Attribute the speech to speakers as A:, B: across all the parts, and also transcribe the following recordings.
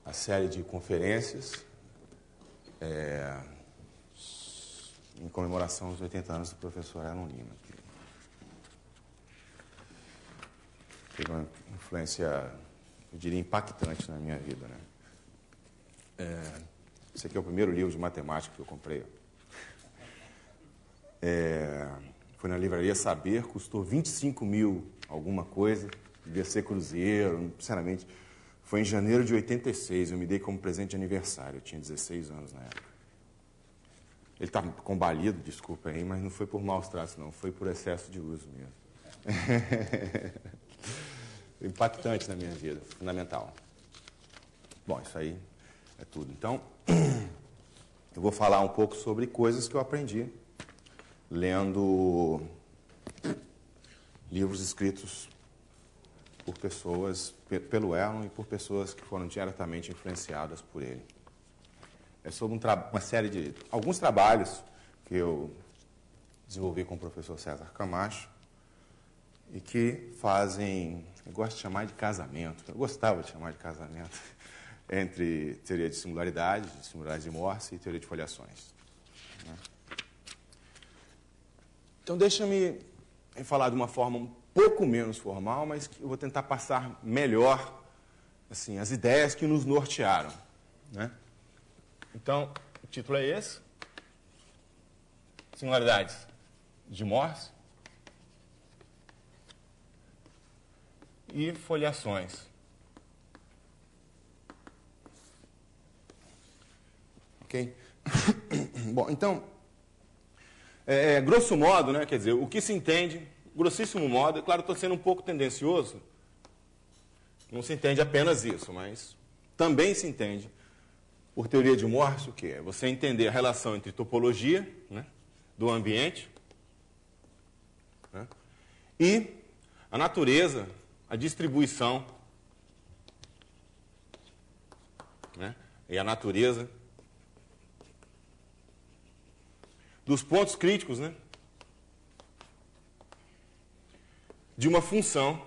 A: a série de conferências em comemoração aos 80 anos do professor Erlon Lima. Que teve uma influência, eu diria, impactante na minha vida, né? Esse aqui é o primeiro livro de matemática que eu comprei. Foi na livraria Saber, custou 25 mil alguma coisa, devia ser cruzeiro, sinceramente. Foi em janeiro de 86, eu me dei como presente de aniversário, eu tinha 16 anos na época. Ele está combalido, desculpa aí, mas não foi por maus tratos, não, foi por excesso de uso mesmo. Impactante na minha vida, fundamental. Bom, isso aí é tudo. Então, eu vou falar um pouco sobre coisas que eu aprendi lendo livros escritos por pessoas, pelo Erlon e por pessoas que foram diretamente influenciadas por ele. É sobre uma série de alguns trabalhos que eu desenvolvi com o professor César Camacho e que fazem, eu gosto de chamar de casamento, eu gostava de chamar de casamento, entre teoria de singularidade de Morse e teoria de foliações. Então, deixa-me falar de uma forma um pouco menos formal, mas que eu vou tentar passar melhor assim, as ideias que nos nortearam, né? Então, o título é esse, Singularidades de Morse e Foliações. Ok? Bom, então, grosso modo, né, quer dizer, o que se entende, grossíssimo modo, é claro, estou sendo um pouco tendencioso, não se entende apenas isso, mas também se entende, por teoria de Morse, o que é? Você entender a relação entre topologia, né, do ambiente, né, e a natureza, a distribuição, né, e a natureza dos pontos críticos, né, de uma função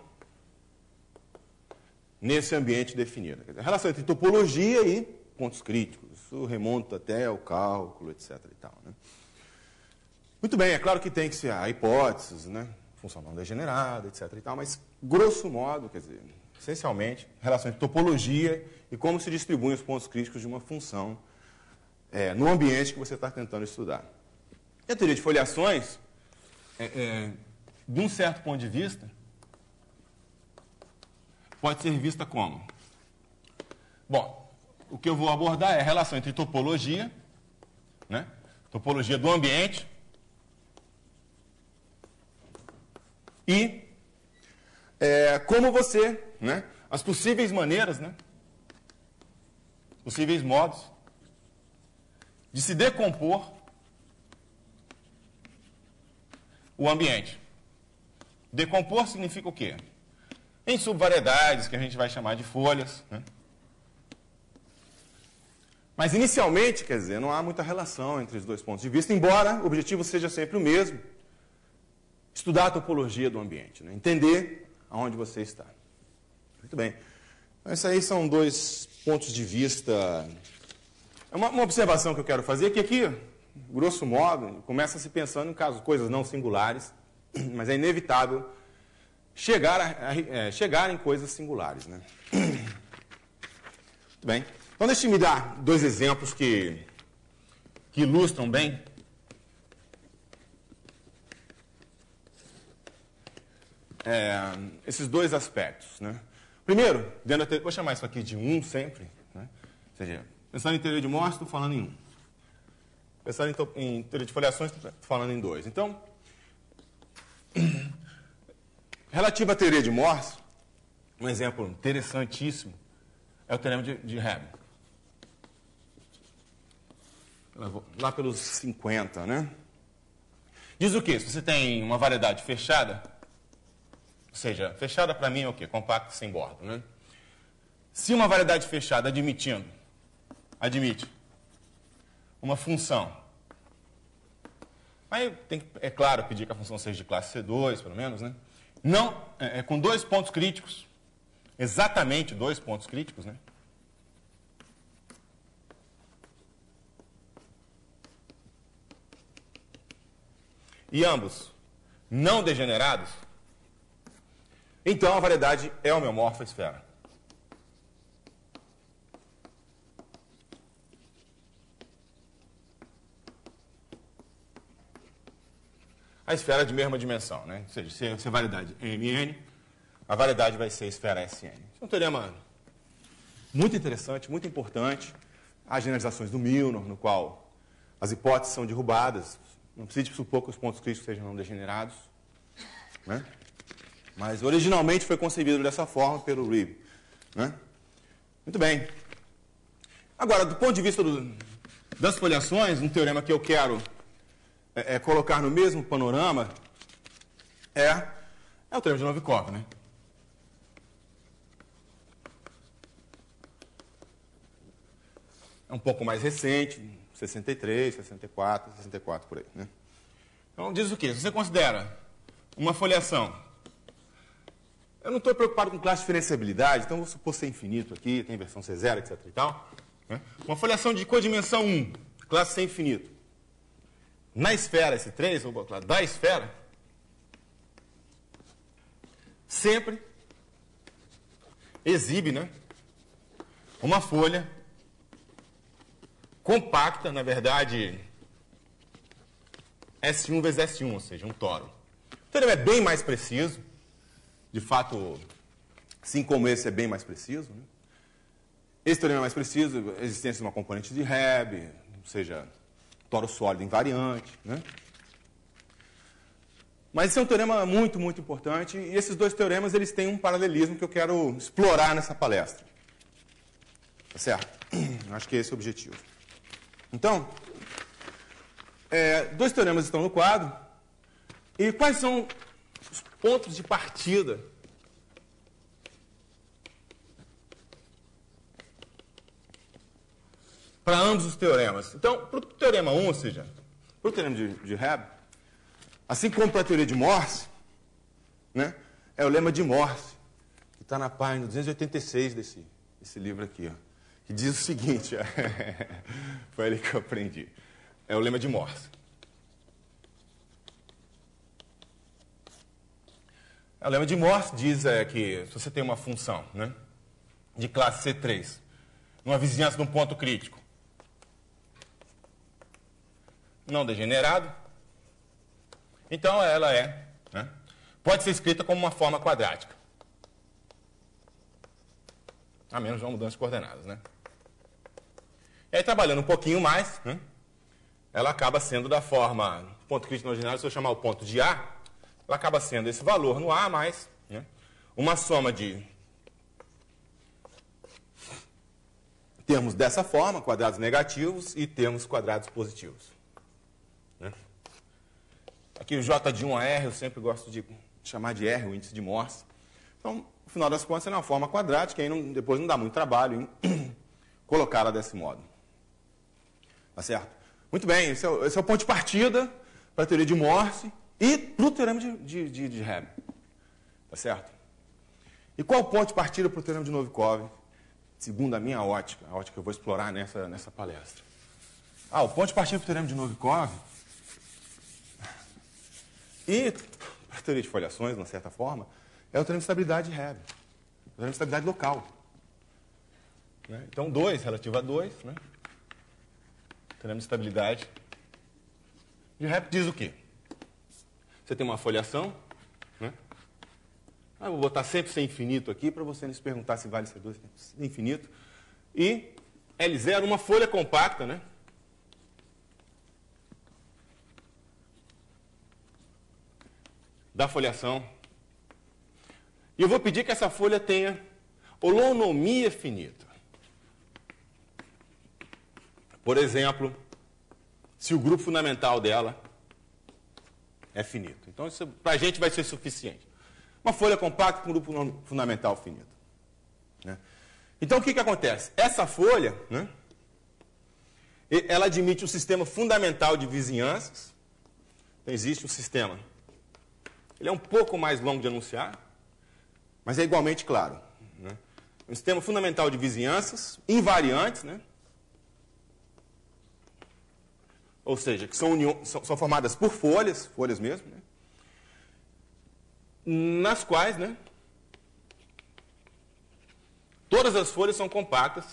A: nesse ambiente definido. Quer dizer, a relação entre topologia e pontos críticos. Isso remonta até ao cálculo, etc. e tal, né? Muito bem, é claro que tem que ser a hipóteses, né, função não degenerada, etc. e tal, mas, grosso modo, quer dizer, essencialmente, a relação entre topologia e como se distribuem os pontos críticos de uma função no ambiente que você está tentando estudar. E a teoria de foliações, de um certo ponto de vista, pode ser vista como? Bom, o que eu vou abordar é a relação entre topologia, né, topologia do ambiente, e como você, né, as possíveis maneiras, né, possíveis modos de se decompor o ambiente. Decompor significa o quê? Em subvariedades, que a gente vai chamar de folhas, né? Mas, inicialmente, quer dizer, não há muita relação entre os dois pontos de vista, embora o objetivo seja sempre o mesmo, estudar a topologia do ambiente, né? Entender aonde você está. Muito bem. Então, esses aí são dois pontos de vista. Uma observação que eu quero fazer é que aqui, grosso modo, começa se pensando em casos, coisas não singulares, mas é inevitável chegar em coisas singulares, né? Muito bem. Então, deixe-me dar dois exemplos que ilustram bem esses dois aspectos, né? Primeiro, vou chamar isso aqui de 1 sempre, né? Ou seja, pensando em teoria de Morse, estou falando em 1. Pensando em teoria de foliações, estou falando em 2. Então, relativo à teoria de Morse, um exemplo interessantíssimo é o teorema de Hebel. Lá pelos 50, né? Diz o quê? Se você tem uma variedade fechada, ou seja, fechada para mim é o quê? Compacta sem bordo, né? Se uma variedade fechada admite uma função, aí tem que, é claro, pedir que a função seja de classe C2, pelo menos, né? Não, com dois pontos críticos, exatamente dois pontos críticos, né? e ambos não degenerados, então a variedade é homeomorfa à esfera. A esfera de mesma dimensão, né? Ou seja, se a variedade é MN, a variedade vai ser a esfera SN. Isso é um teorema muito interessante, muito importante. As generalizações do Milnor, no qual as hipóteses são derrubadas. Não precisa supor que os pontos críticos sejam não degenerados, né? Mas originalmente foi concebido dessa forma pelo Reeve, né? Muito bem. Agora, do ponto de vista das foliações, um teorema que eu quero colocar no mesmo panorama é o teorema de Novikov, né? É um pouco mais recente, 63, 64, 64 por aí, né? Então diz o quê? Se você considera uma foliação, eu não estou preocupado com classe de diferenciabilidade, então vou supor ser infinito aqui, tem versão C0, etc e tal, né? Uma foliação de codimensão 1, classe C infinito. Na esfera S3, vou botar da esfera, sempre exibe, né, uma folha compacta, na verdade, S1 vezes S1, ou seja, um toro. O teorema é bem mais preciso, de fato, assim como esse é bem mais preciso, né? Esse teorema é mais preciso, a existência de uma componente de Hebb, ou seja, toro sólido invariante, né? Mas esse é um teorema muito, muito importante, e esses dois teoremas eles têm um paralelismo que eu quero explorar nessa palestra. Tá certo? Acho que é esse o objetivo. Então, dois teoremas estão no quadro, e quais são os pontos de partida para ambos os teoremas? Então, para o teorema 1, ou seja, para o teorema de Hebb, assim como para a teoria de Morse, né, é o lema de Morse, que está na página 286 desse livro aqui, ó, que diz o seguinte, foi ali que eu aprendi, é o lema de Morse. O lema de Morse diz que se você tem uma função, né, de classe C3, numa vizinhança de um ponto crítico, não degenerado, então ela né, pode ser escrita como uma forma quadrática. A menos de uma mudança de coordenadas, né? E aí, trabalhando um pouquinho mais, né, ela acaba sendo da forma, ponto crítico não degenerado, se eu chamar o ponto de A, ela acaba sendo esse valor no A mais, né, uma soma de termos dessa forma, quadrados negativos, e termos quadrados positivos. Aqui o J de 1 a R, eu sempre gosto de chamar de R, o índice de Morse. Então, no final das contas, é uma forma quadrática, e aí depois não dá muito trabalho em colocá-la desse modo. Tá certo? Muito bem, esse é o ponto de partida para a teoria de Morse e para o teorema de Hebb. Tá certo? E qual o ponto de partida para o teorema de Novikov, segundo a minha ótica, a ótica que eu vou explorar nessa palestra? O ponto de partida para o teorema de Novikov e para a teoria de foliações, de uma certa forma, é o teorema de estabilidade de Hebb, o teorema de estabilidade local. Né? Então, 2 relativo a 2, né? Teorema de estabilidade de Hebb diz o quê? Você tem uma foliação, né? Eu vou botar sempre C infinito aqui para você não se perguntar se vale C2 infinito. E L0, uma folha compacta, né? Da foliação. E eu vou pedir que essa folha tenha holonomia finita. Por exemplo, se o grupo fundamental dela é finito. Então, isso para a gente vai ser suficiente. Uma folha compacta com um grupo fundamental finito. Né? Então, o que acontece? Essa folha, né, ela admite um sistema fundamental de vizinhanças. Então, existe um sistema. Ele é um pouco mais longo de anunciar, mas é igualmente claro. Né? Um sistema fundamental de vizinhanças, invariantes, né? ou seja, que são formadas por folhas mesmo, né? Nas quais, né, todas as folhas são compactas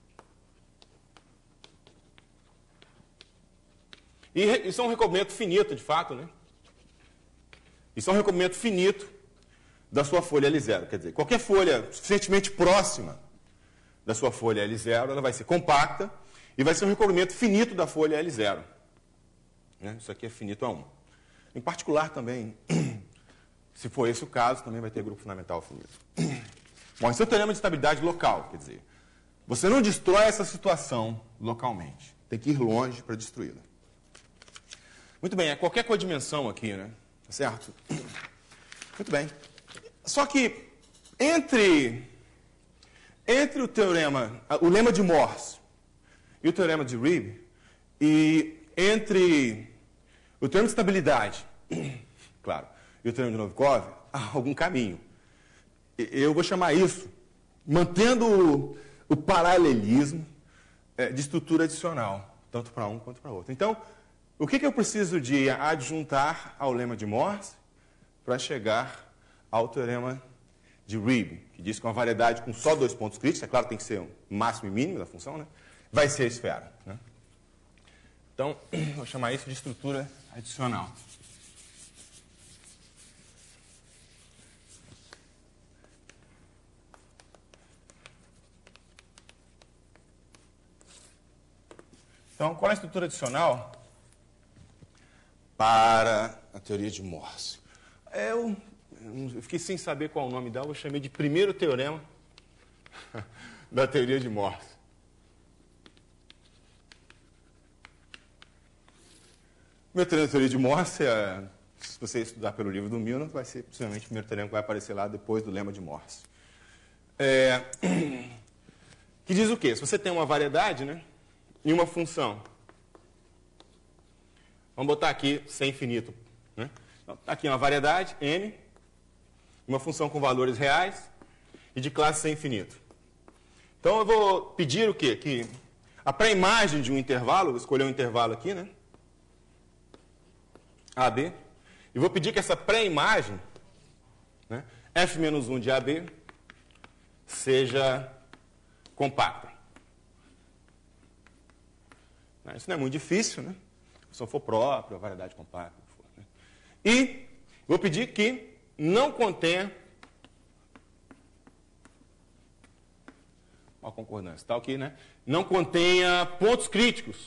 A: e são um recobrimento finito, de fato, né? Isso é um recobrimento finito da sua folha L0. Quer dizer, qualquer folha suficientemente próxima da sua folha L0, ela vai ser compacta e vai ser um recobrimento finito da folha L0. Né? Isso aqui é finito a 1. Em particular também, se for esse o caso, também vai ter grupo fundamental finito. Bom, esse é o teorema de estabilidade local. Quer dizer, você não destrói essa situação localmente. Tem que ir longe para destruí-la. Muito bem, é qualquer codimensão aqui, né? Certo? Muito bem. Só que entre o teorema, o lema de Morse e o teorema de Reeb, e entre o teorema de estabilidade, claro, e o teorema de Novikov, há algum caminho. Eu vou chamar isso, mantendo o paralelismo de estrutura adicional, tanto para um quanto para outro. Então, o que eu preciso de adjuntar ao lema de Morse para chegar ao teorema de Reeb, que diz que uma variedade com só 2 pontos críticos, é claro, tem que ser o máximo e mínimo da função, né, vai ser a esfera. Né? Então, vou chamar isso de estrutura adicional. Então, qual é a estrutura adicional para a teoria de Morse? Eu fiquei sem saber qual o nome dela, eu chamei de primeiro teorema da teoria de Morse. O meu teorema da teoria de Morse, se você estudar pelo livro do Milnor, vai ser possivelmente o primeiro teorema que vai aparecer lá depois do lema de Morse. Que diz o quê? Se você tem uma variedade, né, e uma função, vamos botar aqui sem infinito, né? Então, tá aqui uma variedade, m, uma função com valores reais e de classe sem infinito. Então, eu vou pedir o quê? Que a pré-imagem de um intervalo, vou escolher um intervalo aqui, né? AB. E vou pedir que essa pré-imagem, né, f-1 de AB, seja compacta. Isso não é muito difícil, né? Se não for próprio, a variedade compacta. Né? E vou pedir que não contenha uma concordância, está aqui, né? Não contenha pontos críticos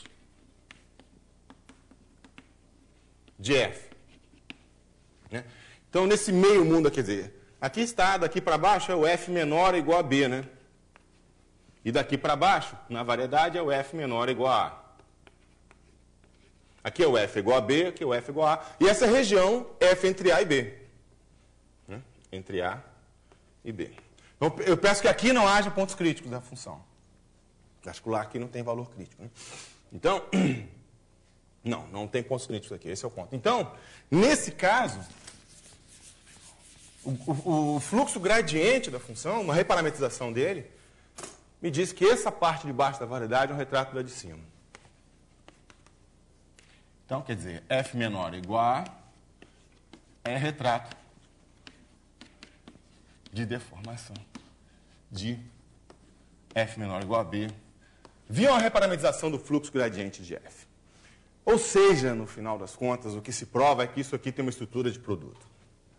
A: de F. Né? Então, nesse meio mundo, quer dizer, aqui está, daqui para baixo é o F menor igual a B, né? E daqui para baixo, na variedade, é o F menor igual a A. Aqui é o F igual a B, aqui é o F igual a A. E essa região, F entre A e B. Né? Entre A e B. Então, eu peço que aqui não haja pontos críticos da função. Particular aqui não tem valor crítico. Né? Então, não tem pontos críticos aqui. Esse é o ponto. Então, nesse caso, o fluxo gradiente da função, uma reparametrização dele, me diz que essa parte de baixo da variedade é um retrato da de cima. Então, quer dizer, F menor igual a é retrato de deformação de F menor igual a B via uma reparametrização do fluxo gradiente de F. Ou seja, no final das contas, o que se prova é que isso aqui tem uma estrutura de produto.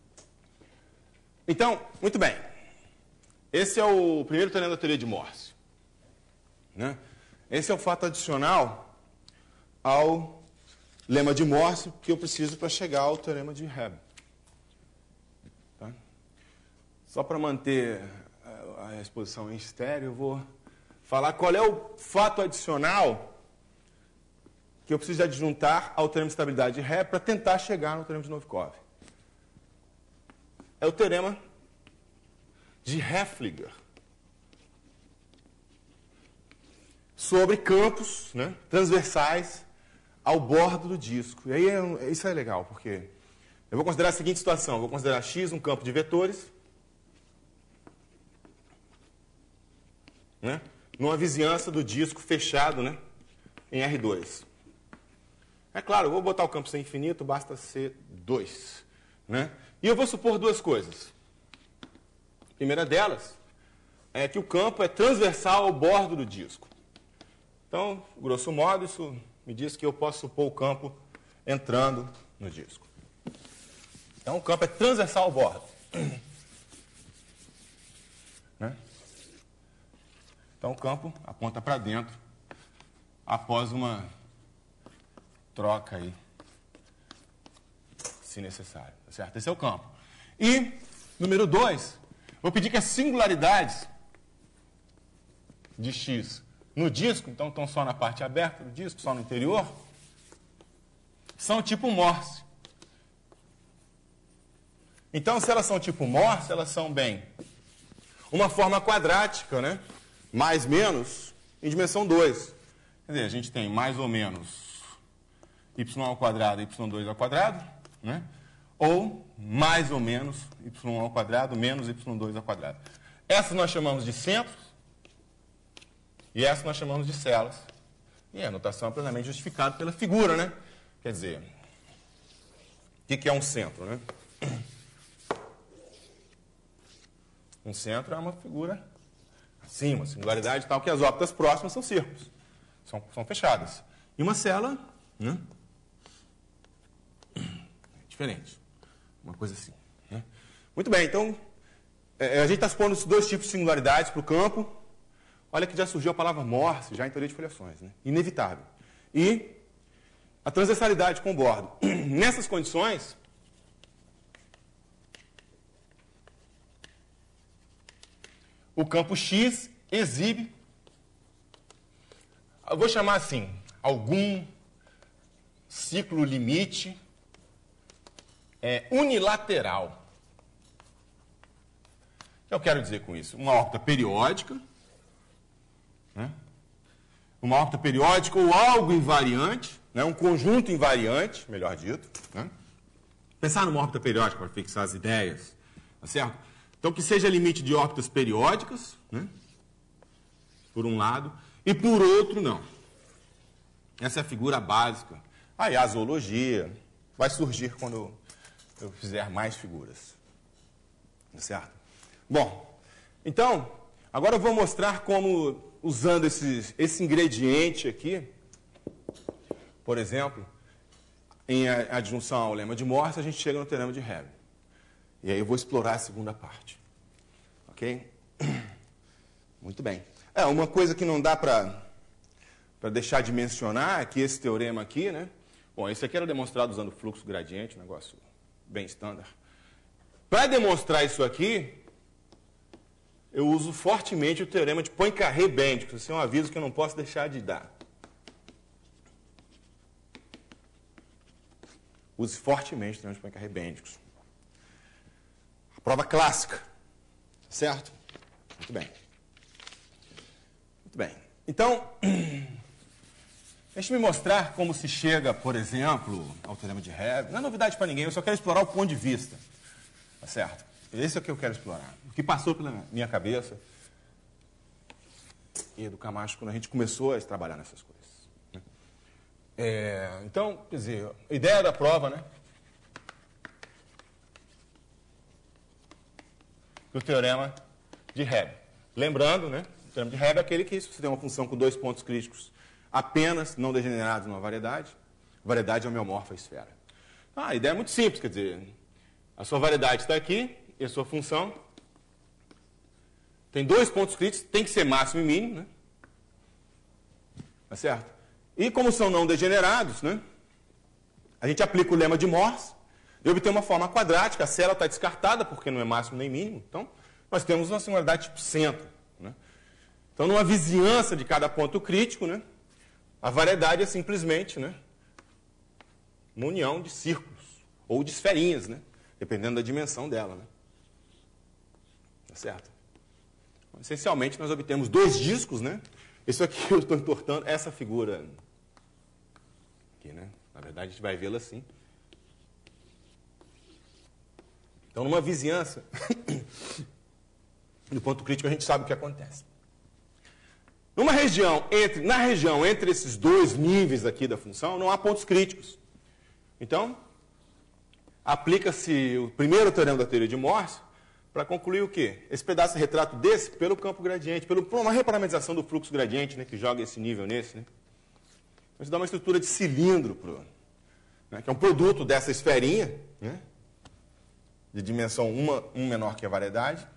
A: Então, muito bem. Esse é o primeiro teorema da teoria de Morse. Né? Esse é o fato adicional ao lema de Morse que eu preciso para chegar ao teorema de Hebb. Tá? Só para manter a exposição em estéreo, eu vou falar qual é o fato adicional que eu preciso adjuntar ao teorema de estabilidade de Hebb para tentar chegar no teorema de Novikov. É o teorema de Heffliger sobre campos, né, transversais ao bordo do disco. E aí isso é legal, porque eu vou considerar a seguinte situação. Eu vou considerar X um campo de vetores, né, numa vizinhança do disco fechado, né, em R2. É claro, eu vou botar o campo ser infinito, basta ser 2. Né? E eu vou supor duas coisas. A primeira delas é que o campo é transversal ao bordo do disco. Então, grosso modo, isso me diz que eu posso supor o campo entrando no disco. Então, o campo é transversal ao bordo. Né? Então, o campo aponta para dentro após uma troca aí, se necessário. Tá certo? Esse é o campo. E, número 2, vou pedir que as singularidades de x no disco, então estão só na parte aberta do disco, só no interior, são tipo Morse. Então, se elas são tipo Morse, elas são bem uma forma quadrática, né? Mais, menos, em dimensão 2. Quer dizer, a gente tem mais ou menos y ao quadrado, y2 ao quadrado, né? Ou mais ou menos y ao quadrado menos y2 ao quadrado. Essas nós chamamos de centros e essas nós chamamos de celas. E a notação é plenamente justificada pela figura, né? Quer dizer, o que é um centro, né? Um centro é uma figura assim, uma singularidade tal, que as órbitas próximas são círculos, são fechadas. E uma cela, né? É diferente, uma coisa assim. Né? Muito bem, então, a gente está supondo esses dois tipos de singularidades para o campo. Olha que já surgiu a palavra Morse, já em teoria de foliações, né? Inevitável. E a transversalidade com o bordo. Nessas condições, o campo X exibe, eu vou chamar assim, algum ciclo limite unilateral. O que eu quero dizer com isso? Uma órbita periódica, né? Uma órbita periódica ou algo invariante, né? Um conjunto invariante, melhor dito. Né? Pensar numa órbita periódica para fixar as ideias, tá certo? Então, que seja limite de órbitas periódicas, né? Por um lado, e por outro, não. Essa é a figura básica. Aí a zoologia vai surgir quando eu fizer mais figuras. Tá certo? Bom, então, agora eu vou mostrar como, usando esse ingrediente aqui, por exemplo, em adjunção ao lema de Morse, a gente chega no teorema de Hebb. E aí eu vou explorar a segunda parte. Ok? Muito bem. Uma coisa que não dá para deixar de mencionar é que esse teorema aqui, né? Bom, esse aqui era demonstrado usando fluxo gradiente, um negócio bem standard. Para demonstrar isso aqui, eu uso fortemente o teorema de Poincaré-Bendix. Esse é um aviso que eu não posso deixar de dar. Use fortemente o teorema de Poincaré-Bendix. Prova clássica, certo? Muito bem. Muito bem. Então, deixe-me mostrar como se chega, por exemplo, ao teorema de Hebb. Não é novidade para ninguém, eu só quero explorar o ponto de vista. Tá certo? Esse é o que eu quero explorar. O que passou pela minha cabeça e do Camacho quando a gente começou a trabalhar nessas coisas. Então, quer dizer, a ideia da prova, né? Do teorema de Hebb. Lembrando, né, o teorema de Hebb é aquele que, se você tem uma função com dois pontos críticos apenas não degenerados numa variedade, a variedade é homeomorfa à esfera. A ideia é muito simples, quer dizer, a sua variedade está aqui e a sua função tem dois pontos críticos, tem que ser máximo e mínimo, né? Tá certo? E como são não degenerados, né, a gente aplica o lema de Morse e obtém uma forma quadrática, a cela está descartada porque não é máximo nem mínimo. Então, nós temos uma singularidade tipo centro. Né? Então, numa vizinhança de cada ponto crítico, né, a variedade é simplesmente, né, uma união de círculos ou de esferinhas, né, dependendo da dimensão dela. Né? Tá certo? Então, essencialmente, nós obtemos dois discos. Né? Isso aqui eu estou entortando, essa figura aqui. Né? Na verdade, a gente vai vê-la assim. Então, numa vizinhança do ponto crítico, a gente sabe o que acontece. Na região entre esses dois níveis aqui da função, não há pontos críticos. Então, aplica-se o primeiro teorema da teoria de Morse para concluir o quê? Esse pedaço de retrato desse pelo campo gradiente, por uma reparametrização do fluxo gradiente, né, que joga esse nível nesse. Né? Então, isso dá uma estrutura de cilindro, né, que é um produto dessa esferinha, né, de dimensão 1 menor que a variedade,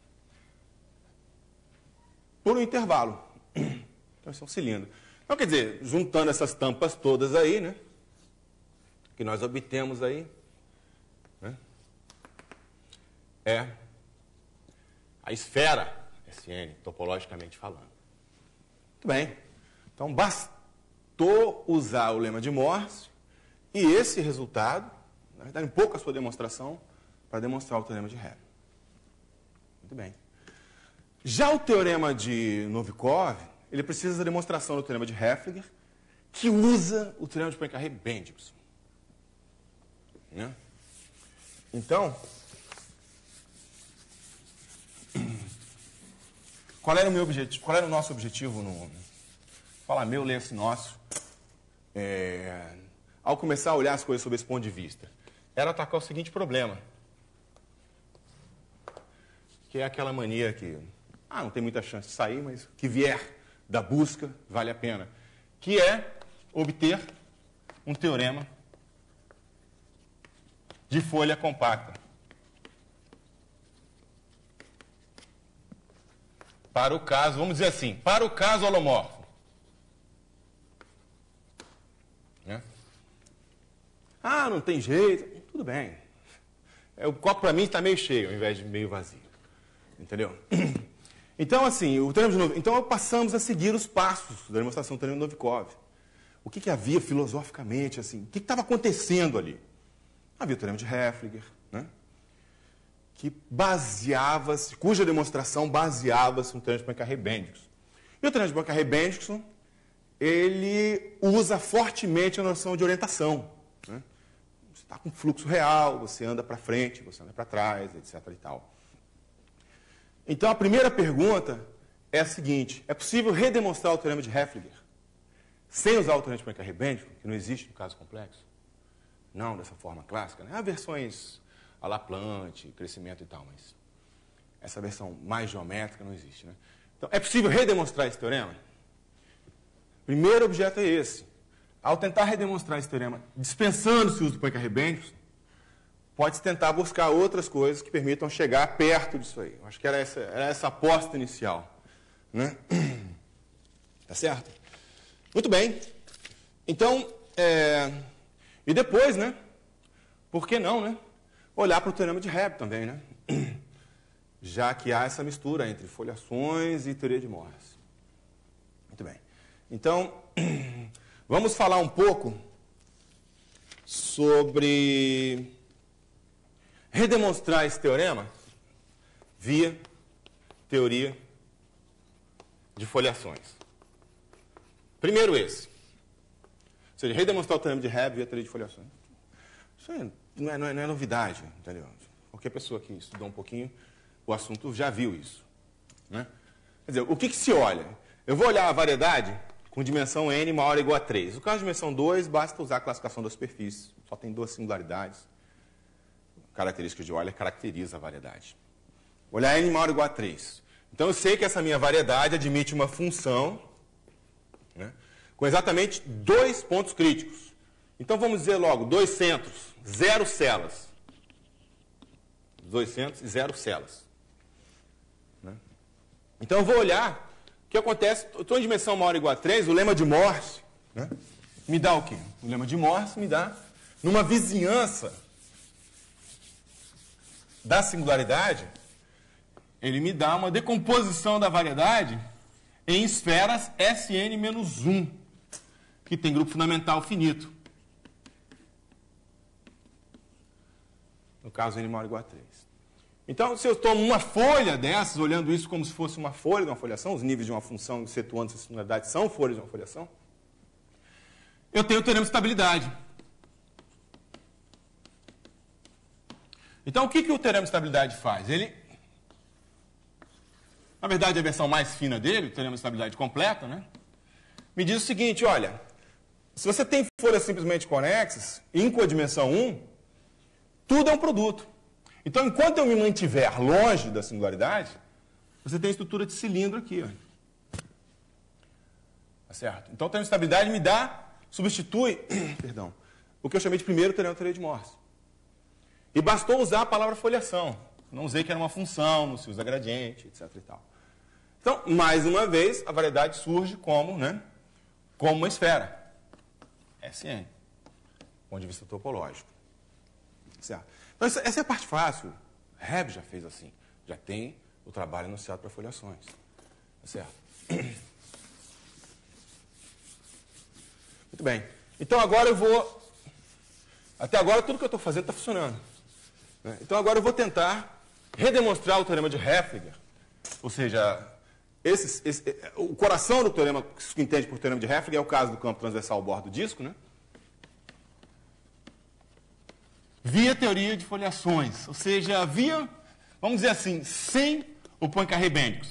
A: por um intervalo. Então, esse é um cilindro. Então, quer dizer, juntando essas tampas todas aí, né, que nós obtemos aí, né, é a esfera SN, topologicamente falando. Muito bem. Então, bastou usar o lema de Morse e esse resultado, na verdade, um pouco a sua demonstração, para demonstrar o teorema de Hebb. Muito bem. Já o teorema de Novikov, ele precisa da demonstração do teorema de Hefflinger, que usa o teorema de Poincaré-Bendixson. Né? Então, qual era o meu objetivo? Qual era o nosso objetivo no falar meu, lê-se nosso? Ao começar a olhar as coisas sob esse ponto de vista, era atacar o seguinte problema, que é aquela mania que não tem muita chance de sair, mas que vier da busca vale a pena, que é obter um teorema de folha compacta para o caso, vamos dizer assim, para o caso holomorfo. Né? Não tem jeito. Tudo bem. O copo para mim está meio cheio, ao invés de meio vazio. Entendeu? Então, assim, então passamos a seguir os passos da demonstração do teorema de Novikov. O que havia filosoficamente, assim, o que estava acontecendo ali? Havia o teorema de Hefflinger, né? Que baseava-se, cuja demonstração baseava-se no teorema de Poincaré-Bendixson. E o teorema de Poincaré-Bendixson, ele usa fortemente a noção de orientação. Né? Você está com fluxo real, você anda para frente, você anda para trás, etc. e tal. Então, a primeira pergunta é a seguinte: é possível redemonstrar o teorema de Hefflinger sem usar o teorema de Poincaré-Bendixson, que não existe no caso complexo? Não dessa forma clássica, né? Há versões a Laplante, crescimento e tal, mas essa versão mais geométrica não existe. Né? Então, é possível redemonstrar esse teorema? Primeiro objeto é esse. Ao tentar redemonstrar esse teorema, dispensando-se o uso do Poincaré-Bendixson, pode-se tentar buscar outras coisas que permitam chegar perto disso aí. Eu acho que era essa aposta inicial. Né? Tá certo? Muito bem. Então, e depois, né? Por que não, né? Olhar para o teorema de Hebb também, né? Já que há essa mistura entre foliações e teoria de Morse. Muito bem. Então, vamos falar um pouco sobre redemonstrar esse teorema via teoria de foliações. Primeiro esse. Ou seja, redemonstrar o teorema de Hebb via teoria de foliações. Isso não é novidade, entendeu? Qualquer pessoa que estudou um pouquinho o assunto já viu isso. Né? Quer dizer, o que se olha? Eu vou olhar a variedade com dimensão n maior ou igual a 3. No caso de dimensão 2, basta usar a classificação da superfície. Só tem duas singularidades. Características de Euler caracteriza a variedade. Olhar n maior ou igual a 3. Então, eu sei que essa minha variedade admite uma função, né, com exatamente 2 pontos críticos. Então, vamos dizer logo, 2 centros, 0 celas. 2 centros e 0 celas. Né? Então, eu vou olhar o que acontece. Eu estou em dimensão maior ou igual a 3, o lema de Morse, né, me dá o quê? O lema de Morse me dá, numa vizinhança da singularidade, ele me dá uma decomposição da variedade em esferas Sn-1, que tem grupo fundamental finito. No caso, n maior ou igual a 3. Então, se eu tomo uma folha dessas, olhando isso como se fosse uma folha de uma foliação, os níveis de uma função excetuando essa singularidade são folhas de uma foliação, eu tenho o teorema de estabilidade. Então, o que o teorema de estabilidade faz? Ele na verdade a versão mais fina dele, o teorema de estabilidade completa, né? Me diz o seguinte, olha, se você tem folhas simplesmente conexas, em codimensão 1, tudo é um produto. Então, enquanto eu me mantiver longe da singularidade, você tem a estrutura de cilindro aqui, ó. Tá certo? Então, o teorema de estabilidade substitui, perdão, o que eu chamei de primeiro teorema da teoria de Morse. E bastou usar a palavra foliação. Não usei que era uma função, não se usa gradiente, etc. e tal. Então, mais uma vez, a variedade surge como, né, como uma esfera. SN, do ponto de vista topológico. Certo? Então, essa é a parte fácil. Hebb já fez assim. Já tem o trabalho anunciado para foliações. Tá certo? Muito bem. Então, agora eu vou... Até agora, tudo que eu estou fazendo está funcionando. Né? Então, agora eu vou tentar redemonstrar o teorema de Hefflinger. Ou seja, o coração do teorema, que entende por teorema de Hefflinger, é o caso do campo transversal ao bordo do disco, né? Via teoria de foliações. Ou seja, via, vamos dizer assim, sem o Poincaré-Bendix.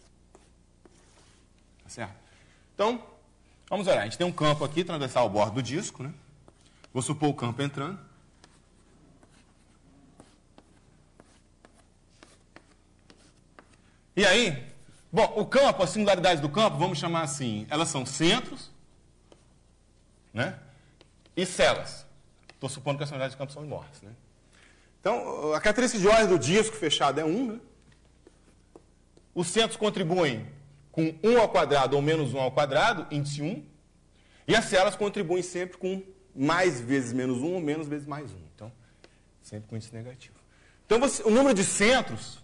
A: Tá certo? Então, vamos olhar. A gente tem um campo aqui transversal ao bordo do disco, né? Vou supor o campo entrando. E aí, bom, o campo, as singularidades do campo, vamos chamar assim, elas são centros, né? E celas. Estou supondo que as singularidades do campo são imortas, né? Então, a característica de ordem do disco fechado é 1, né? Os centros contribuem com 1 ao quadrado ou menos 1 ao quadrado, índice 1. E as celas contribuem sempre com mais vezes menos 1 ou menos vezes mais 1. Então, sempre com índice negativo. Então, o número de centros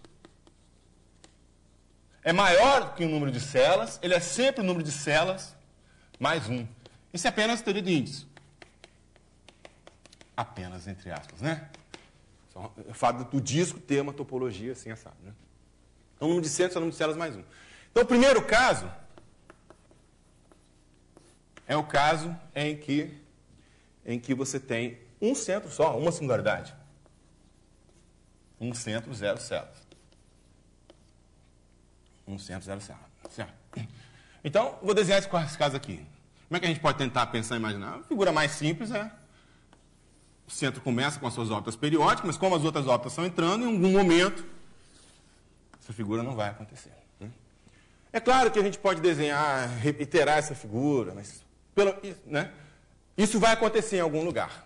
A: é maior que o número de celas, ele é sempre o número de celas mais 1. Isso é apenas teoria de índice. Apenas, entre aspas, né? O fato do disco ter uma topologia assim, assado, né? Então, o número de centros é o número de celas mais 1. Então, o primeiro caso é o caso em que você tem um centro só, uma singularidade. Um centro, 0 celas. Um centro, 0 celas. Certo? Então, vou desenhar esse caso aqui. Como é que a gente pode tentar pensar e imaginar? A figura mais simples é... O centro começa com as suas órbitas periódicas, mas como as outras órbitas estão entrando, em algum momento, essa figura não vai acontecer. Né? É claro que a gente pode desenhar, iterar essa figura, mas né? Isso vai acontecer em algum lugar.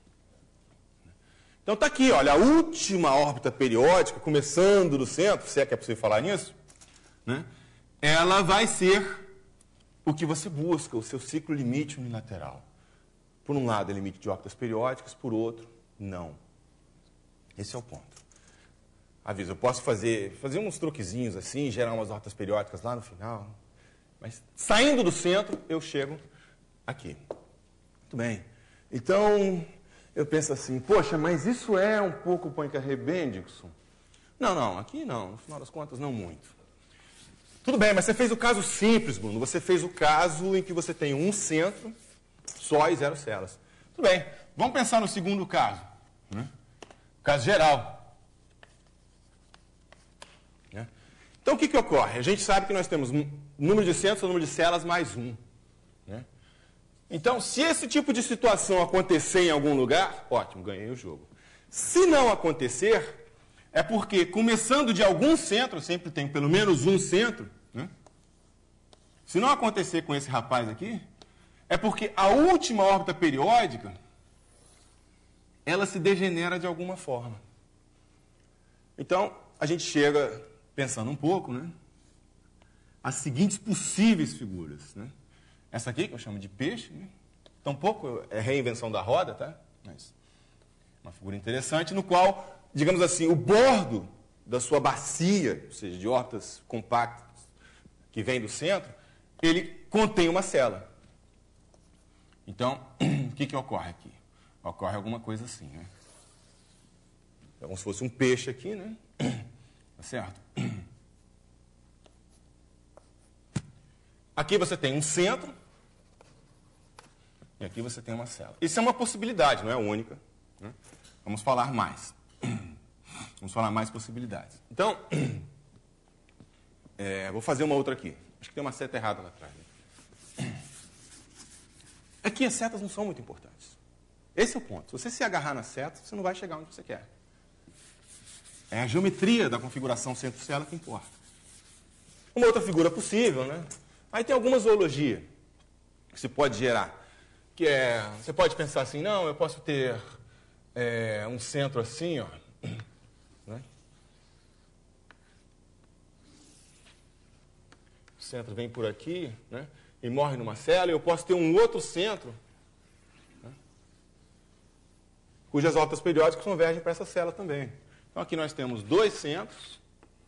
A: Então está aqui, olha, a última órbita periódica, começando do centro, se é que é possível falar nisso, né? Ela vai ser o que você busca, o seu ciclo limite unilateral. Por um lado, é limite de órbitas periódicas, por outro, não. Esse é o ponto. Aviso, eu posso fazer uns truquezinhos assim, gerar umas órbitas periódicas lá no final, mas saindo do centro, eu chego aqui. Muito bem. Então, eu penso assim, poxa, mas isso é um pouco Poincaré-Bendix? Não, aqui não, no final das contas, não muito. Tudo bem, mas você fez o caso simples, Bruno. Você fez o caso em que você tem um centro só e 0 celas. Tudo bem, vamos pensar no segundo caso. Né? Caso geral. Né? Então, o que ocorre? A gente sabe que nós temos número de centros ou número de celas mais 1. Né? Então, se esse tipo de situação acontecer em algum lugar, ótimo, ganhei o jogo. Se não acontecer, é porque, começando de algum centro, sempre tem pelo menos um centro, né? Se não acontecer com esse rapaz aqui, é porque a última órbita periódica, ela se degenera de alguma forma. Então, a gente chega, pensando um pouco, né, às seguintes possíveis figuras. Né? Essa aqui, que eu chamo de peixe, né? Tampouco é reinvenção da roda, tá? Mas uma figura interessante, no qual, digamos assim, o bordo da sua bacia, ou seja, de órbitas compactas, que vem do centro, ele contém uma cela. Então, o que ocorre aqui? Ocorre alguma coisa assim, né? É como se fosse um peixe aqui, né? Tá certo? Aqui você tem um centro e aqui você tem uma célula. Isso é uma possibilidade, não é única. Né? Vamos falar mais. Vamos falar mais possibilidades. Então, Vou fazer uma outra aqui. Acho que tem uma seta errada lá atrás. Aqui as setas não são muito importantes. Esse é o ponto. Se você se agarrar nas setas, você não vai chegar onde você quer. É a geometria da configuração centro-célula que importa. Uma outra figura possível, né? Aí tem alguma zoologia que se pode gerar. Você pode pensar assim, não, eu posso ter um centro assim, ó, né? O centro vem por aqui, né? E morre numa célula, e eu posso ter um outro centro, né? Cujas orbitas periódicas convergem para essa célula também. Então aqui nós temos dois centros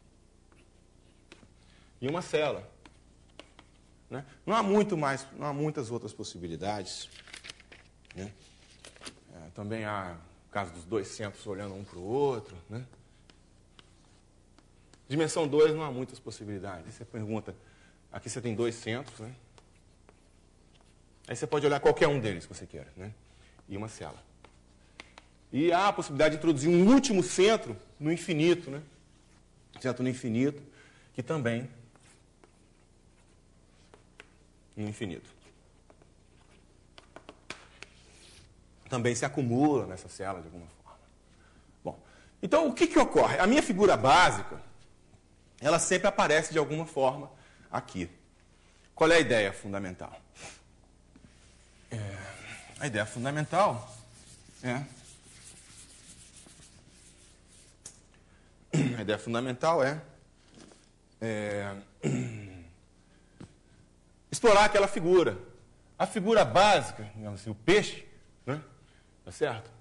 A: e uma célula. Né? Não há muitas outras possibilidades. Né? Também há o caso dos dois centros olhando um para o outro. Né? Dimensão 2 não há muitas possibilidades. Você pergunta, aqui você tem dois centros, né? Aí você pode olhar qualquer um deles que você queira, né? E uma célula. E há a possibilidade de introduzir um último centro no infinito, né? Centro no infinito, que também no infinito. Também se acumula nessa célula de alguma forma. Bom, então o que ocorre? A minha figura básica, ela sempre aparece de alguma forma aqui. Qual é a ideia fundamental? A ideia fundamental é explorar aquela figura. A figura básica, digamos assim, o peixe, né? Tá certo?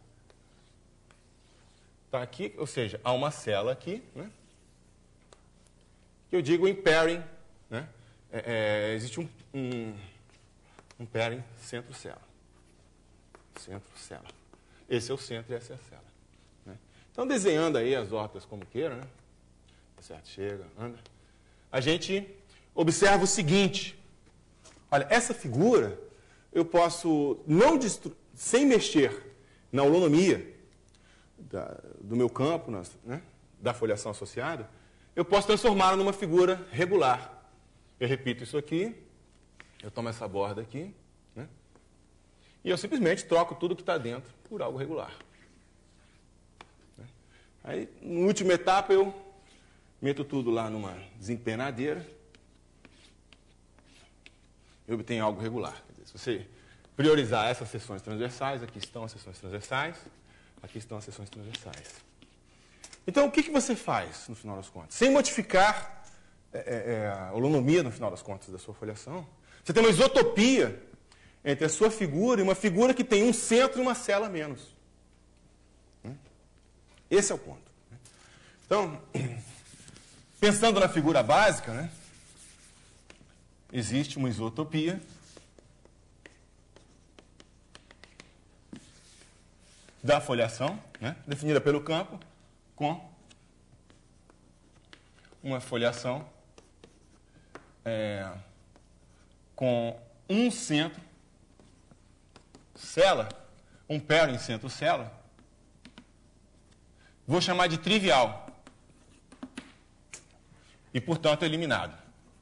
A: Está aqui, ou seja, há uma célula aqui, né? Que eu digo em pairing, né? Existe um pairing centro-célula. Centro-célula. Esse é o centro e essa é a célula. Né? Então, desenhando aí as órbitas como queira, né? Tá certo? Chega, anda. A gente observa o seguinte. Olha, essa figura, eu posso, sem mexer na holonomia do meu campo, né? Da foliação associada, eu posso transformá-la numa figura regular. Eu repito isso aqui, eu tomo essa borda aqui, né? E eu simplesmente troco tudo que está dentro por algo regular. Aí, na última etapa, eu meto tudo lá numa desempenadeira e obtenho algo regular. Quer dizer, se você priorizar essas seções transversais, aqui estão as seções transversais, aqui estão as seções transversais. Então, o que você faz, no final das contas? Sem modificar a holonomia, no final das contas, da sua foliação, você tem uma isotopia entre a sua figura e uma figura que tem um centro e uma célula a menos. Esse é o ponto. Então, pensando na figura básica, né, existe uma isotopia da foliação, né, definida pelo campo, com uma foliação com um centro célula, um pairing centro-célula, vou chamar de trivial. E, portanto, eliminado.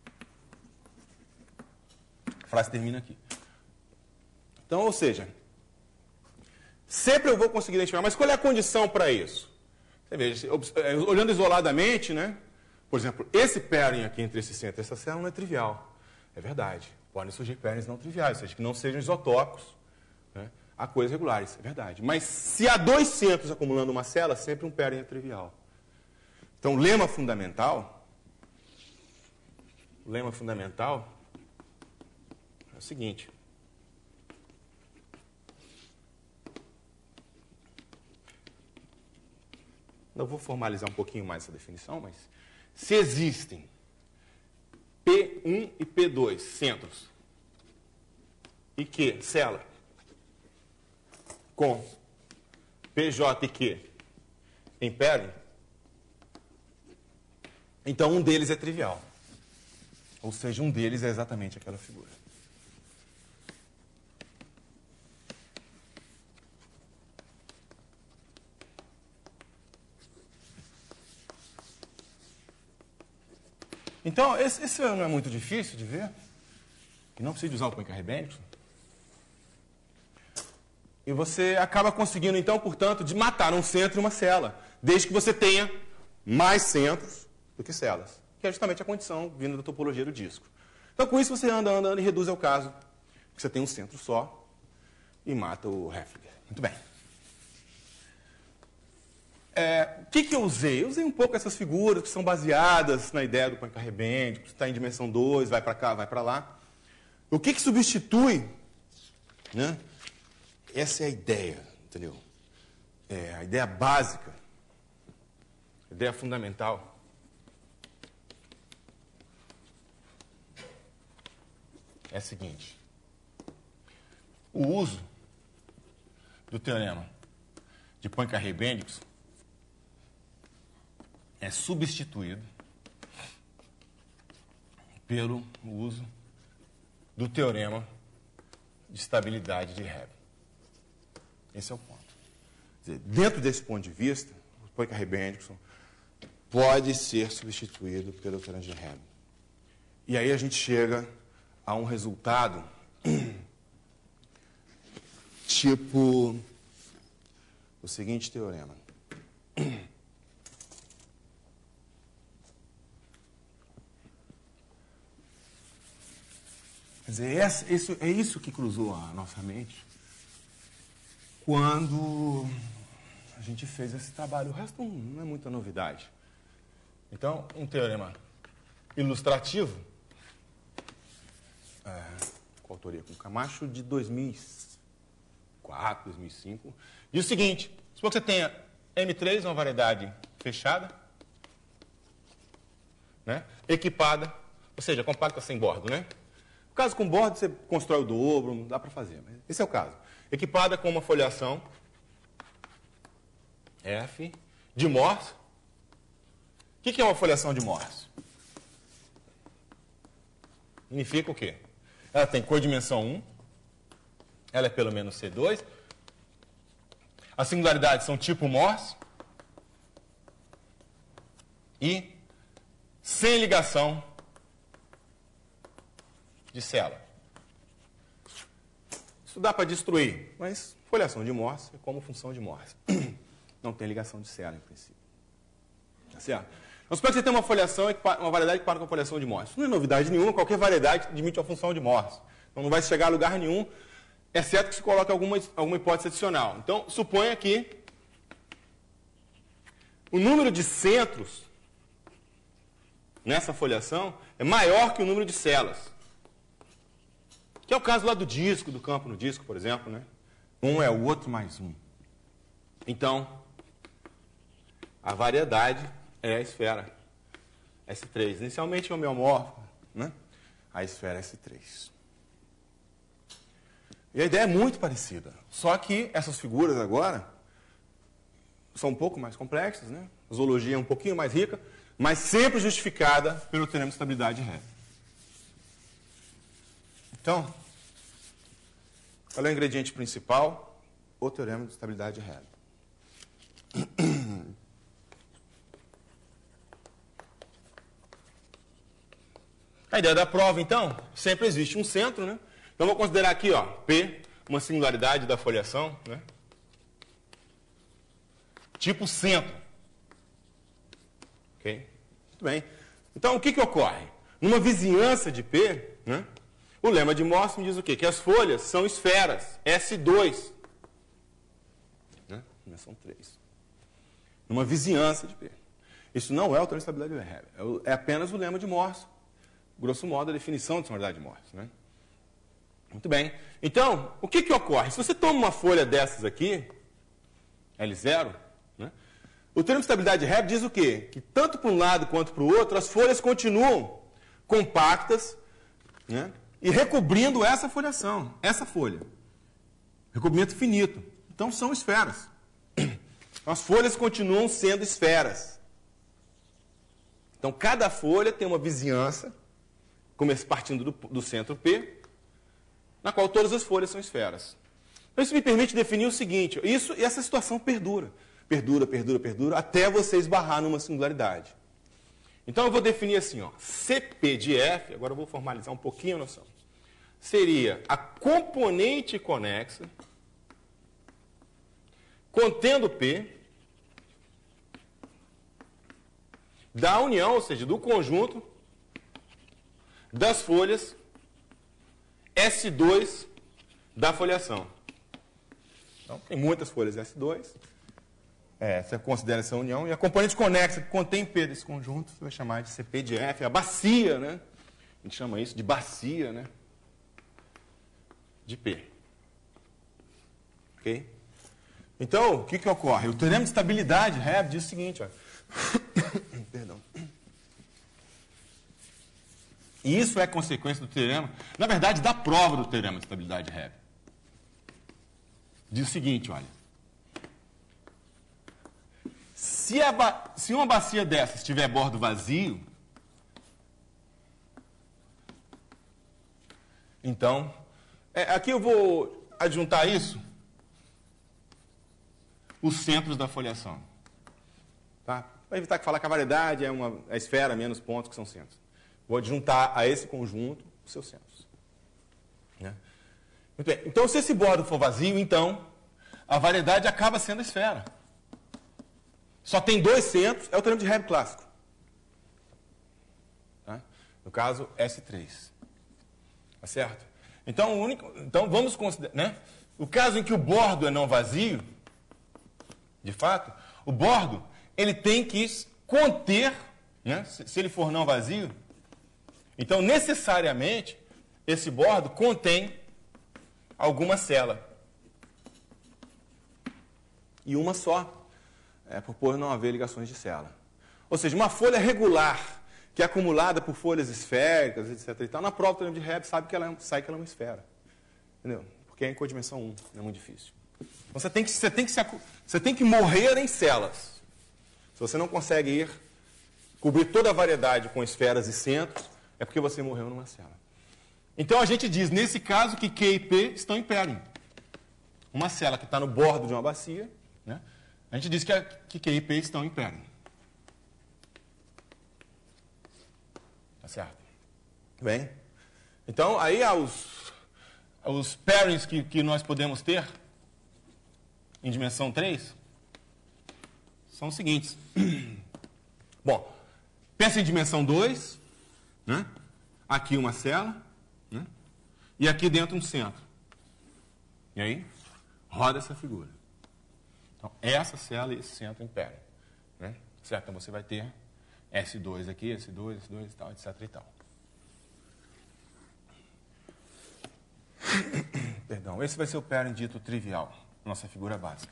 A: A frase termina aqui. Então, ou seja, sempre eu vou conseguir identificar, mas qual é a condição para isso? Você veja, olhando isoladamente, né? Por exemplo, esse pairing aqui entre esse centro e essa célula não é trivial. É verdade. Podem surgir pairings não triviais, ou seja, que não sejam isotópicos, né, a coisas regulares. É verdade. Mas se há dois centros acumulando uma célula, sempre um pairing é trivial. Então, o lema fundamental é o seguinte. Eu vou formalizar um pouquinho mais essa definição, mas se existem P1 e P2 centros e Q, célula, com PJ e Q em pairing, então um deles é trivial. Ou seja, um deles é exatamente aquela figura. Então, esse não é muito difícil de ver. E não precisa usar o Poincaré-Bendixson. E você acaba conseguindo, então, portanto, de matar um centro e uma célula, desde que você tenha mais centros do que células, que é justamente a condição vinda da topologia do disco. Então, com isso, você anda e reduz ao caso que você tem um centro só e mata o Heffler. Muito bem. O que eu usei? Eu usei um pouco essas figuras que são baseadas na ideia do Poincaré-Bendixson, que está em dimensão 2, vai para cá, vai para lá. O que substitui, né? Essa é a ideia, entendeu? A ideia básica, a ideia fundamental. É a seguinte: o uso do teorema de Poincaré-Bendixson é substituído pelo uso do teorema de estabilidade de Hebb. Esse é o ponto. Quer dizer, dentro desse ponto de vista, o Poincaré-Bendixson pode ser substituído pelo teorema de Hebb. E aí a gente chega a um resultado tipo o seguinte teorema. Quer dizer, é isso que cruzou a nossa mente quando a gente fez esse trabalho. O resto não é muita novidade. Então, um teorema ilustrativo, com autoria com Camacho, de 2004, 2005, diz o seguinte: se você tenha M3, uma variedade fechada, né, equipada, ou seja, compacta sem bordo, né? No caso com bordo, você constrói o dobro, não dá para fazer, mas esse é o caso. Equipada com uma foliação F de Morse. O que é uma foliação de Morse? Significa o quê? Ela tem codimensão 1, ela é pelo menos C2, as singularidades são tipo Morse e sem ligação de célula. Isso dá para destruir, mas foliação de Morse é como função de Morse. Não tem ligação de célula, em princípio. Tá certo? Então, suponha que você tem uma foliação, uma variedade que para com a foliação de Morse. Isso não é novidade nenhuma, qualquer variedade admite uma função de Morse. Então, não vai chegar a lugar nenhum, exceto que se coloque alguma hipótese adicional. Então, suponha que o número de centros nessa foliação é maior que o número de células. Que é o caso lá do disco, do campo no disco, por exemplo, né? Um é o outro mais um. Então, a variedade é a esfera S3. Inicialmente homeomórfica, né? A esfera S3. E a ideia é muito parecida. Só que essas figuras agora são um pouco mais complexas, né? A zoologia é um pouquinho mais rica, mas sempre justificada pelo teorema de estabilidade de Hebb. Então, qual é o ingrediente principal? O teorema de estabilidade de Hebb. A ideia da prova, então, sempre existe um centro, né? Então, vou considerar aqui, ó, P, uma singularidade da foliação, né? Tipo centro. Ok? Muito bem. Então, o que ocorre? Numa vizinhança de P, né? O lema de Morse me diz o quê? Que as folhas são esferas, S2. Né? Dimensão 3. Numa vizinhança de P. Isso não é o teorema de estabilidade de Hebb. É apenas o lema de Morse. Grosso modo, a definição de singularidade de Morse. Né? Muito bem. Então, o que ocorre? Se você toma uma folha dessas aqui, L0, né? O teorema de estabilidade de Hebb diz o quê? Que tanto para um lado quanto para o outro, as folhas continuam compactas, né? E recobrindo essa foliação, essa folha. Recobrimento finito. Então, são esferas. As folhas continuam sendo esferas. Então, cada folha tem uma vizinhança, partindo do centro P, na qual todas as folhas são esferas. Então, isso me permite definir o seguinte, e essa situação perdura, até você esbarrar numa singularidade. Então eu vou definir assim, ó, CP de F, agora eu vou formalizar um pouquinho a noção. Seria a componente conexa contendo P da união, ou seja, do conjunto das folhas S2 da foliação. Então, tem muitas folhas S2. Você considera essa união. E a componente conexa que contém P desse conjunto, você vai chamar de CP de F, a bacia, né? A gente chama isso de bacia, né? De P. Ok? Então, o que ocorre? O teorema de estabilidade, Hebb, diz o seguinte, ó. Perdão. E isso é consequência do teorema, na verdade, da prova do teorema de estabilidade Hebb. Diz o seguinte, olha. Se uma bacia dessas tiver bordo vazio, então, aqui eu vou adjuntar isso, os centros da foliação. Tá? Para evitar que falar que a variedade é a esfera menos pontos que são centros. Vou adjuntar a esse conjunto os seus centros. Né? Muito bem. Então, se esse bordo for vazio, então, a variedade acaba sendo a esfera. Só tem dois centros, é o teorema de Hebb clássico. Tá? No caso, S3. Tá certo? Então, vamos considerar, né? O caso em que o bordo é não vazio, de fato, o bordo ele tem que conter, né? Se ele for não vazio, então necessariamente esse bordo contém alguma célula. E uma só. Por não haver ligações de célula. Ou seja, uma folha regular, que é acumulada por folhas esféricas, etc. E tal, na prova do teorema de Hebb sai que ela é uma esfera. Entendeu? Porque é em codimensão 1, é muito difícil. Então você tem que morrer em células. Se você não consegue cobrir toda a variedade com esferas e centros, é porque você morreu numa célula. Então a gente diz, nesse caso, que Q e P estão em pairing. Uma célula que está no bordo de uma bacia, né? A gente diz que Q e P estão em pairing. Tá certo? Bem, então aí há os pairings que nós podemos ter em dimensão 3 são os seguintes. Bom, pensa em dimensão 2, né? Aqui uma célula, né? E aqui dentro um centro. E aí, roda essa figura. Então, essa célula e esse centro em pairing. Né? Certo? Então, você vai ter S2 aqui, S2 e tal, etc. e tal. Perdão, esse vai ser o pairing dito trivial, nossa figura básica.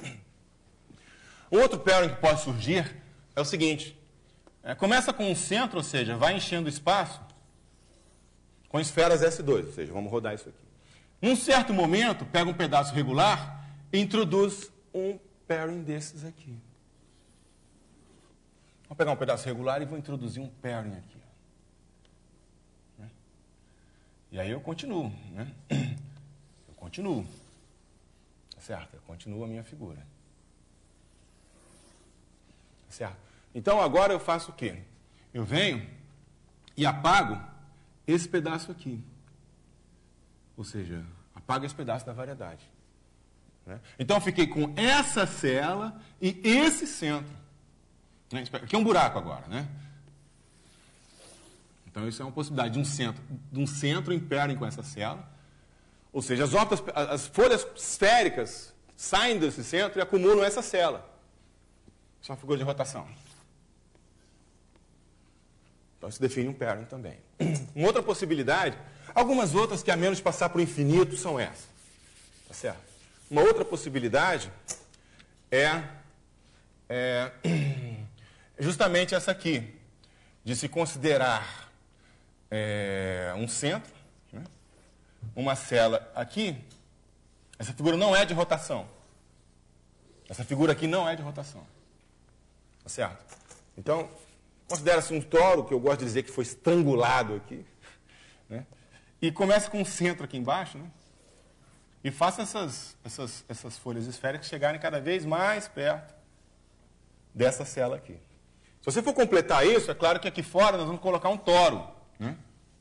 A: Um outro pairing que pode surgir é o seguinte. Começa com um centro, ou seja, vai enchendo o espaço com esferas S2, ou seja, vamos rodar isso aqui. Num certo momento, pega um pedaço regular e introduz um pairing desses aqui. Vou pegar um pedaço regular e vou introduzir um pairing aqui. Né? E aí eu continuo. Né? Eu continuo. Tá certo? Eu continuo a minha figura. Tá certo? Então agora eu faço o quê? Eu venho e apago esse pedaço aqui. Ou seja, apago esse pedaço da variedade. Né? Então eu fiquei com essa célula e esse centro. Né? Aqui é um buraco agora. Né? Então isso é uma possibilidade de um centro em pairing com essa célula. Ou seja, as folhas esféricas saem desse centro e acumulam essa célula. Isso é uma figura de rotação. Então isso define um pairing também. Uma outra possibilidade, algumas outras que a menos de passar para o infinito são essas. Tá certo? Uma outra possibilidade é justamente essa aqui, de se considerar um centro, né? Uma célula aqui. Essa figura não é de rotação. Essa figura aqui não é de rotação. Tá certo? Então, considera-se um toro, que eu gosto de dizer que foi estrangulado aqui, né? E começa com um centro aqui embaixo, né? E faça essas folhas esféricas chegarem cada vez mais perto dessa célula aqui. você for completar isso, é claro que aqui fora nós vamos colocar um toro. Né?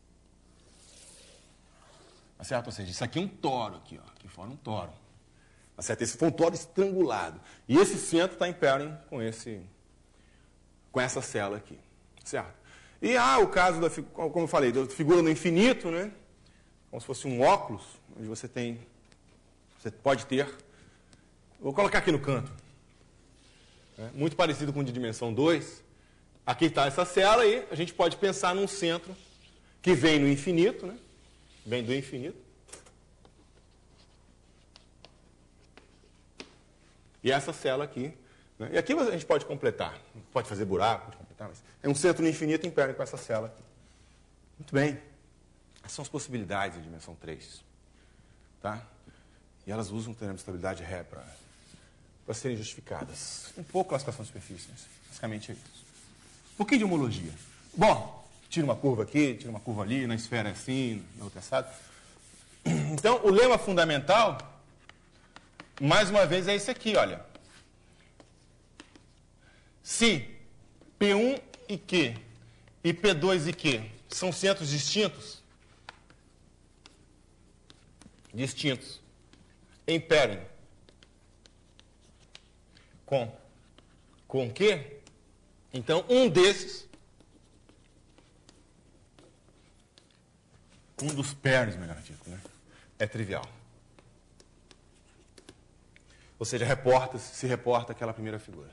A: Tá certo? Ou seja, isso aqui é um toro, aqui, ó. Aqui fora um toro. Tá certo? Esse foi um toro estrangulado. E esse centro está em pairing com essa célula aqui. Certo? E o caso, como eu falei, da figura no infinito, né? Como se fosse um óculos, onde você pode ter. Vou colocar aqui no canto. Né? Muito parecido com o de dimensão 2. Aqui está essa célula e a gente pode pensar num centro que vem no infinito, né? Vem do infinito. E essa célula aqui. Né? E aqui a gente pode completar. Pode fazer buraco, pode completar, mas é um centro no infinito em pé com essa célula aqui. Muito bem. Essas são as possibilidades de dimensão 3. Tá? E elas usam o teorema de estabilidade ré para serem justificadas. Um pouco classificação de superfície, mas basicamente é isso. Um pouquinho de homologia. Bom, tira uma curva aqui, tira uma curva ali, na esfera é assim, na outra é assado. Então, o lema fundamental, mais uma vez, é esse aqui, olha. Se P1 e Q e P2 e Q são centros distintos, em pairing com Q, então um desses, um dos pairings, melhor dito, né, é trivial. Ou seja, se reporta aquela primeira figura.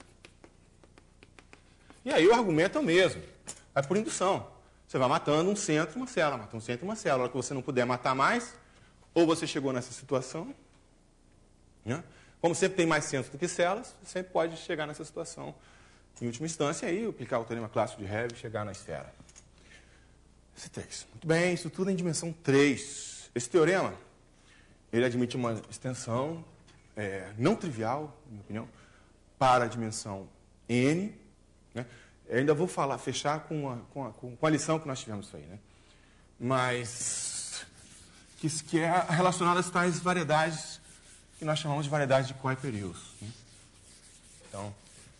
A: E aí o argumento é o mesmo. É por indução. Você vai matando um centro e uma célula, mata um centro e uma célula. A hora que você não puder matar mais, ou você chegou nessa situação, né? Como sempre tem mais centros do que células, você sempre pode chegar nessa situação. Em última instância, aí, aplicar o teorema clássico de Hebb e chegar na esfera. Esse 3. Muito bem, isso tudo em dimensão 3. Esse teorema, ele admite uma extensão não trivial, na minha opinião, para a dimensão N. Né? Eu ainda vou fechar com a lição que nós tivemos isso aí. Né? Mas que é relacionada às tais variedades que nós chamamos de variedades de Kuiper-Hughes. Né? Então,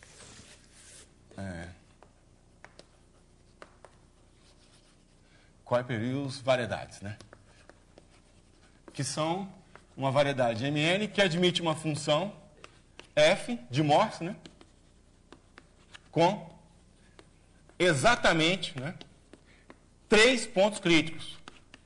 A: Kuiper-Hughes variedades, né? Que são uma variedade Mn que admite uma função f de Morse, né? Com exatamente, né, 3 pontos críticos.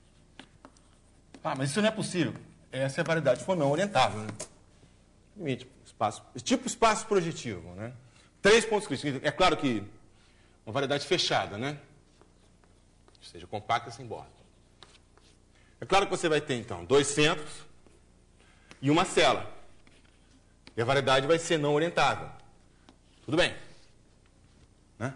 A: Mas isso não é possível. Essa é a variedade for não orientável. Né? Limite, tipo espaço projetivo. Né? 3 pontos críticos. É claro que uma variedade fechada, né? Ou seja, compacta sem borda. É claro que você vai ter, então, 2 centros e uma célula. E a variedade vai ser não orientável. Tudo bem. Né?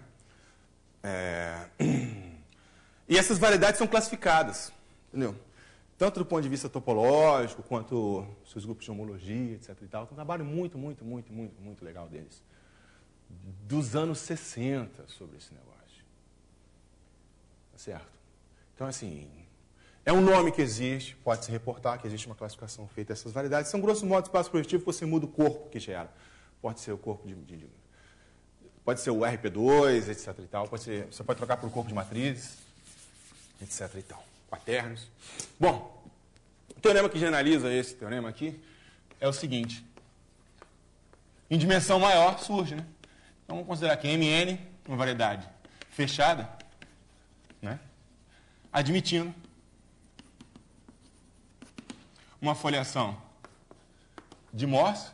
A: E essas variedades são classificadas. Entendeu? Tanto do ponto de vista topológico, quanto seus grupos de homologia, etc. E tal. Então, um trabalho muito legal deles. Dos anos 60 sobre esse negócio. Tá certo? Então, assim, é um nome que existe, pode se reportar que existe uma classificação feita dessas variedades. São, grosso modo, espaço projetivo que você muda o corpo que gera. Pode ser o corpo pode ser o RP2, etc. E tal. Você pode trocar por corpo de matrizes, etc. E tal. Quaternos. Bom, o teorema que generaliza esse teorema aqui é o seguinte. Em dimensão maior surge, né? Então, vamos considerar que Mn, uma variedade fechada, né? Admitindo uma foliação de Morse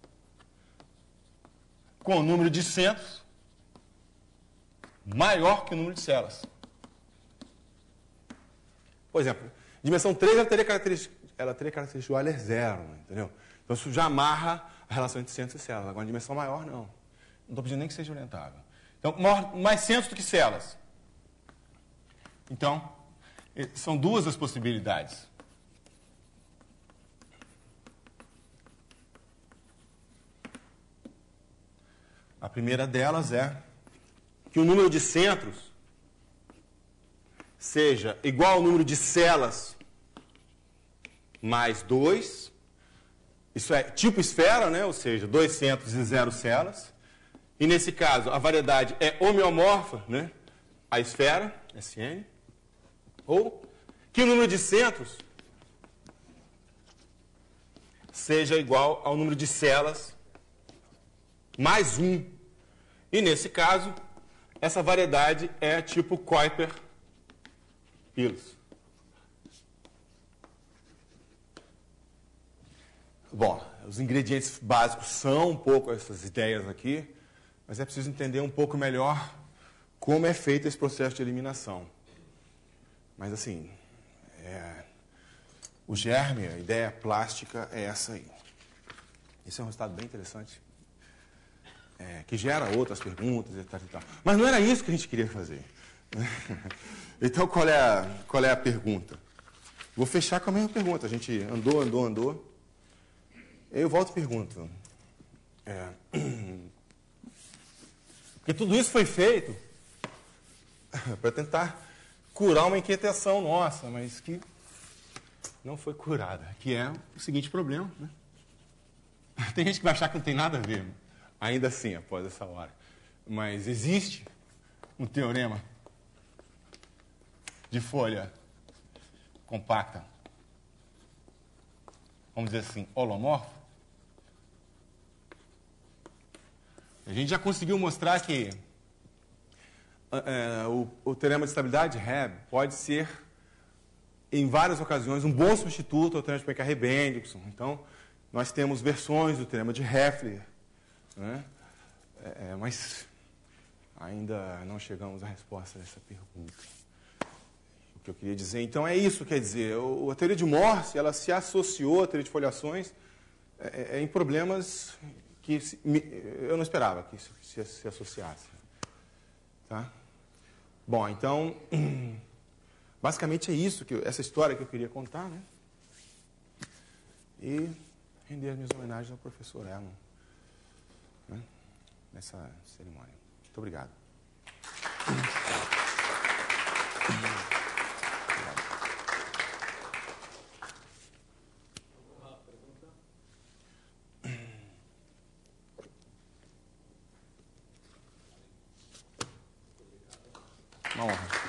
A: com o número de centros maior que o número de células. Por exemplo, dimensão 3 ela teria característica do Euler 0, entendeu? Então isso já amarra a relação entre centros e células. Agora, em dimensão maior, não. Não estou pedindo nem que seja orientável. Então, mais centros do que células. Então, são 2 as possibilidades. A primeira delas é que o número de centros seja igual ao número de células mais 2. Isso é tipo esfera, né? Ou seja, 2 centros e 0 células. E nesse caso, a variedade é homeomorfa, né, à esfera, Sn, ou que o número de centros seja igual ao número de células mais 1. E nesse caso, essa variedade é tipo Kuiper-Pilz. Bom, os ingredientes básicos são um pouco essas ideias aqui, mas é preciso entender um pouco melhor como é feito esse processo de eliminação. Mas assim, o germe, a ideia plástica é essa aí. Esse é um resultado bem interessante, que gera outras perguntas e tal. Mas não era isso que a gente queria fazer. Então, qual é a pergunta? Vou fechar com a mesma pergunta. A gente andou. Eu volto e pergunto. Porque tudo isso foi feito para tentar curar uma inquietação nossa, mas que não foi curada, que é o seguinte problema, né? Tem gente que vai achar que não tem nada a ver, ainda assim, após essa hora. Mas existe um teorema de folha compacta, vamos dizer assim, holomorfo. A gente já conseguiu mostrar que o teorema de estabilidade Hebb pode ser, em várias ocasiões, um bom substituto ao teorema de Poincaré-Bendixson. Então, nós temos versões do teorema de Heffler, né? Mas ainda não chegamos à resposta dessa pergunta. O que eu queria dizer, então, é isso, quer dizer, a teoria de Morse, ela se associou à teoria de foliações em problemas que eu não esperava que se associasse. Tá? Bom, então, basicamente é isso, essa história que eu queria contar, né? E render as minhas homenagens ao professor Erlon, né, nessa cerimônia. Muito obrigado. Uma honra.